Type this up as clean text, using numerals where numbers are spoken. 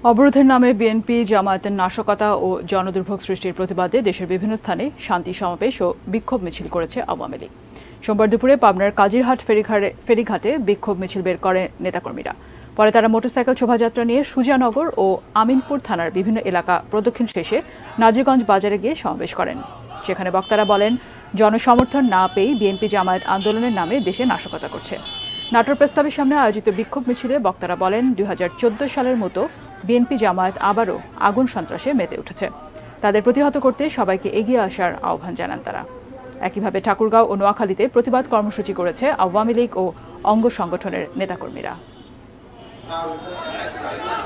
অবরোধের নামে বিএনপি জামায়াতের নাশকতা ও জনদুর্ভোগ সৃষ্টির প্রতিবাদে দেশের বিভিন্ন স্থানে শান্তি সমাবেশ ও বিক্ষোভ মিছিল করেছে আওয়ামী লীগ। সোমবার দুপুরে পাবনার কাজিরহাট ফেরিঘাটে বিক্ষোভ মিছিল বের করে নেতাকর্মীরা। পরে তারা মোটরসাইকেল শোভাযাত্রা নিয়ে সুজানগর ও আমিনপুর থানার বিভিন্ন এলাকা প্রদক্ষিণ শেষে নাজিরগঞ্জ বাজারে গিয়ে সমাবেশ করেন। সেখানে বক্তারা বলেন, জনসমর্থন না পেয়ে বিএনপি জামায়াত আন্দোলনের নামে দেশে নাশকতা করছে। নাটোর প্রেসক্লাবের সামনে আয়োজিত বিক্ষোভ মিছিলে বক্তারা বলেন, 2014 সালের মতো বিএনপি জামায়াত আবারও আগুন সন্ত্রাসে মেতে উঠেছে। তাদের প্রতিহত করতে সবাইকে এগিয়ে আসার আহ্বান জানান তারা। একইভাবে ঠাকুরগাঁও ও নোয়াখালীতে প্রতিবাদ কর্মসূচি করেছে আওয়ামী লীগ ও অঙ্গ সংগঠনের নেতাকর্মীরা।